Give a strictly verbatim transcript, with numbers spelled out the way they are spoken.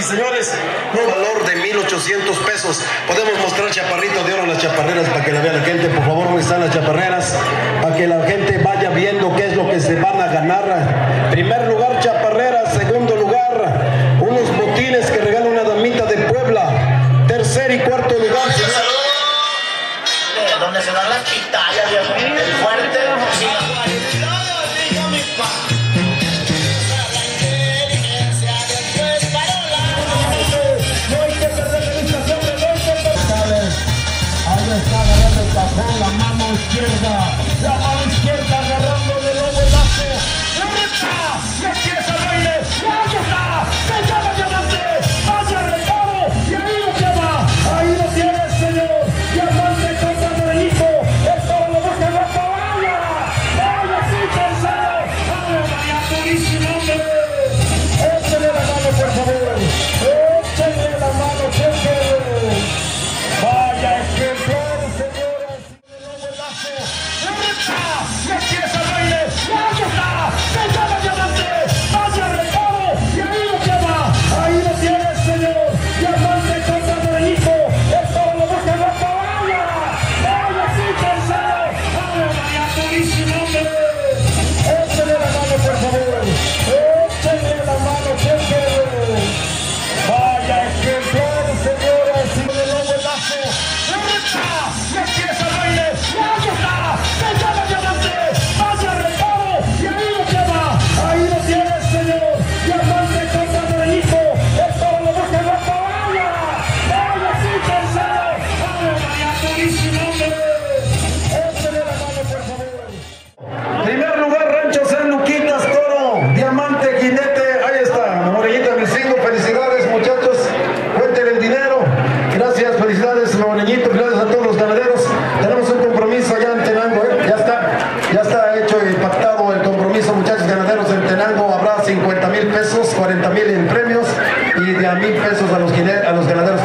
señores, un valor de mil ochocientos pesos. Podemos mostrar chaparrito de oro, las chaparreras, para que la vea la gente. Por favor, ¿dónde están las chaparreras? Para que la gente vaya viendo qué es lo que se van a ganar. Primer lugar, chaparreras. Segundo lugar, unos botines que regala una damita de Puebla. Tercer y cuarto lugar, señor. Donde se dan las pitayas, el fuerte, sí. Ahí está agarrando el cajón, la mano izquierda, la mano izquierda agarrando de lobo lazo. ¡La recta! ¡Y aquí es el baile! ¡Ahí está! ¡Se llama Diamante! ¡Hacia el recado! ¡Y ahí lo lleva! ¡Ahí lo tiene, señor! ¡Diamante contra Morenito! ¡Esto lo busca en la cabaña! ¡Vaya así, tercero! ¡Ave María Purísima, hombre! ¡Échale la mano, por favor! ¡Échale la mano, por favor! ¡Vaya ejemplar, señoras! ¡La recta! ¡Y aquí es el baile! ¡Ahí está! ¡Se llama Diamante! ¡Hacia el recado! ¡Y ahí lo lleva! ¡Ahí lo tiene, señor! ¡Diamante contra Morenito! ¡Esto lo busca en la cabaña! ¡Vaya así, tercero! ¡Ave María Purísima, hombre! ¡Échale la mano, por favor! ¡Échale la mano, por favor! ¡Vaya ejemplar, señoras! ¡Y de lobo lazo! ¡La recta! ¡Y aquí es el baile! ¡Ahí está! ¡Se llama Diamante! ¡Hacia el recado! ¡Y ahí lo lleva! ¡Ahí lo tiene, señor! ¡Diamante contra Morenito! ¡Esto lo busca en la cabaña! ¡Vaya así, tercero! ¡Ave María Purísima, hombre! ¡Échale la mano, por favor! Primer lugar, Rancho San Luquitas, Toro, Diamante, Jinete. Ahí está, Morenito, mis cinco. Felicidades, muchachos. Cuenten el dinero. Gracias, felicidades, Morenito. Gracias a todos los ganaderos. Tenemos un compromiso allá en Tenango, ¿eh? Ya está, ya está hecho y pactado el compromiso, muchachos ganaderos. En Tenango habrá cincuenta mil pesos, cuarenta mil en premios y de a mil pesos a los, a los ganaderos.